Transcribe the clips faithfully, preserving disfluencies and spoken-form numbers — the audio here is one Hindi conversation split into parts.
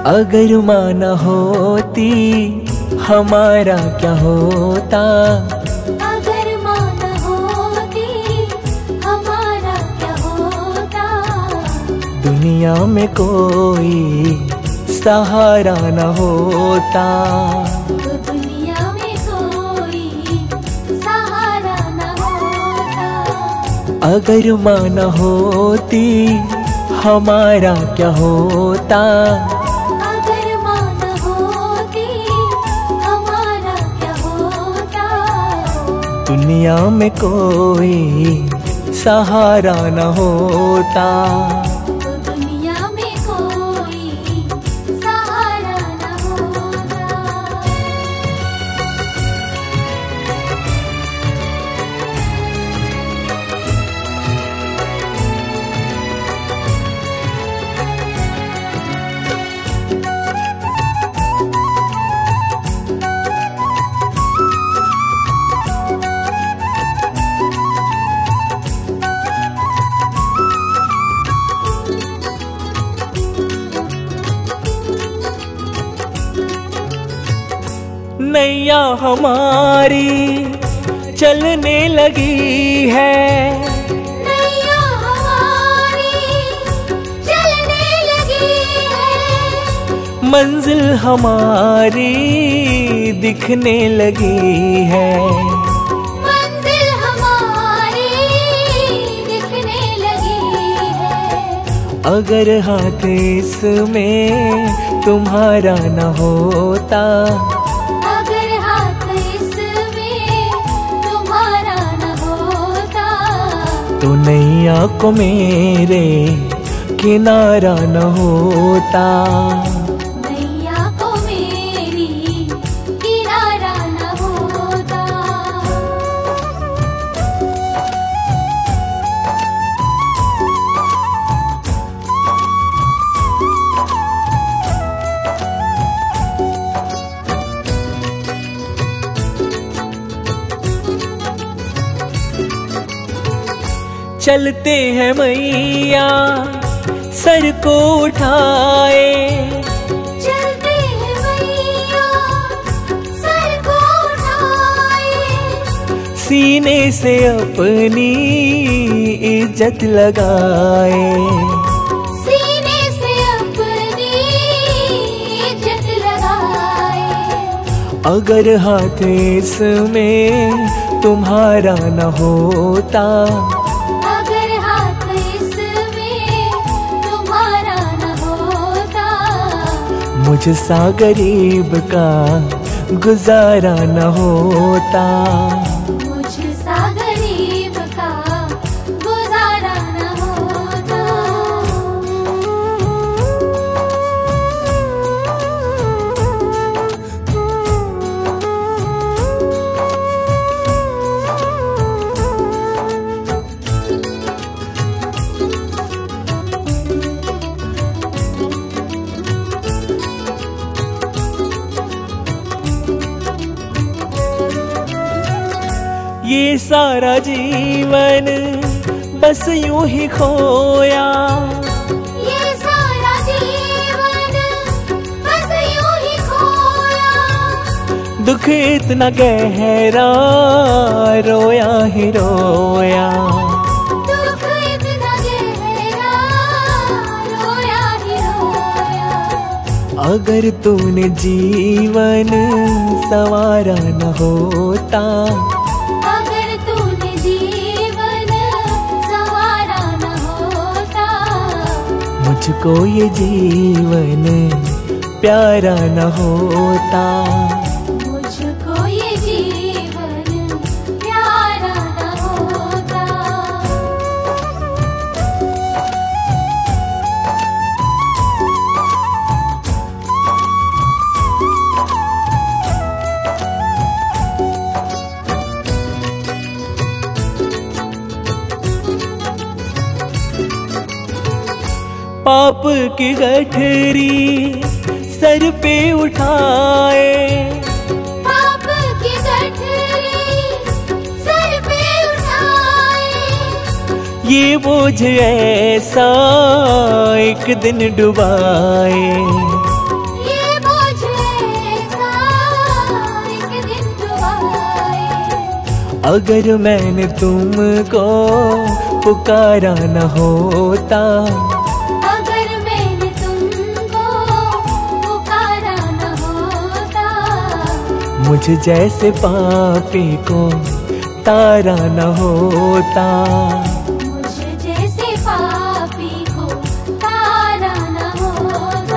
अगर माँ न होती हमारा क्या होता, अगर माँ न होती हमारा क्या होता। दुनिया में कोई सहारा न होता, तो दुनिया में कोई सहारा न होता। अगर माँ न होती हमारा क्या होता, अगर माँ न होती हमारा क्या होता। दुनिया में कोई सहारा न होता। तो दुनिया में कोई सहारा न होता। नैया हमारी चलने लगी है, नैया हमारी चलने लगी है। मंजिल हमारी दिखने लगी है। मंजिल हमारी दिखने लगी है। अगर हाथ इसमें तुम्हारा न होता, अगर हाथ इसमें तुम्हारा न होता। तो नैया को मेरे किनारा न होता। नैया को मेरी किनारा न होता। चलते हैं मैया सर को उठाए, चलते हैं मैया सर को उठाए। सीने से अपनी इज्जत लगाए। सीने से अपनी इज्जत लगाए। अगर हाथ इसमें तुम्हारा न होता, अगर हाथ इसमें तुम्हारा न होता। मुझ सा गरीब का गुजारा न होता। मुझ सा गरीब का गुजारा न होता। ये सारा जीवन बस यूं ही खोया, ये सारा जीवन बस यूं ही खोया। दुख इतना गहरा रोया ही रोया। दुख इतना गहरा रोया ही रोया। अगर तूने जीवन संवारा न होता, अगर तूने जीवन संवारा न होता। मुझको ये जीवन प्यारा न होता। मुझको ये जीवन प्यारा न होता। पाप की गठरी सर पे उठाए, पाप की गठरी सर पे उठाए। ये बोझ ऐसा एक दिन डुबाए। अगर मैंने तुमको पुकारा न होता, अगर मैंने तुमको पुकारा न होता, मुझ जैसे पापी को तारा न होता। मुझ जैसे पापी को तारा न होता।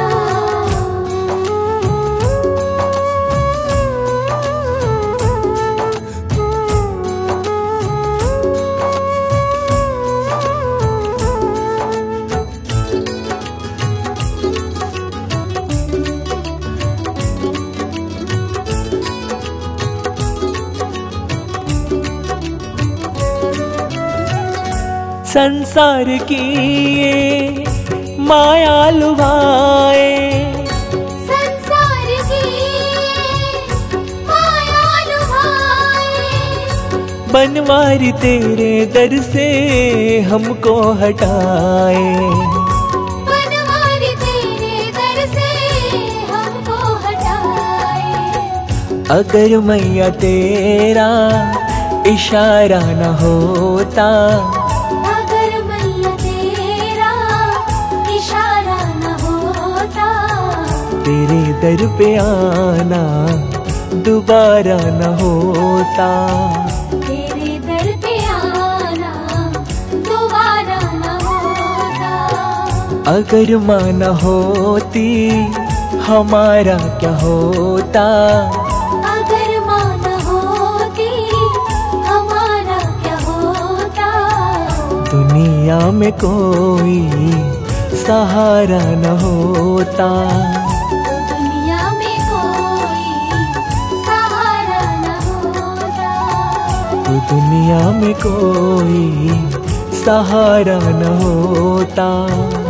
संसार की ये माया लुभाए, संसार की माया लुभाए, बनवारी तेरे दर से हमको हटाए। बनवारी तेरे दर से हमको हटाए। अगर मैया तेरा इशारा न होता, अगर मैया तेरा इशारा न होता, तेरे दर पे आना दोबारा न होता। तेरे दर पे आना दोबारा न होता। अगर माँ न होती हमारा क्या होता, अगर माँ न होती हमारा क्या होता। दुनिया में कोई सहारा न होता। दुनिया में कोई सहारा न होता। तो दुनिया में कोई सहारा न होता।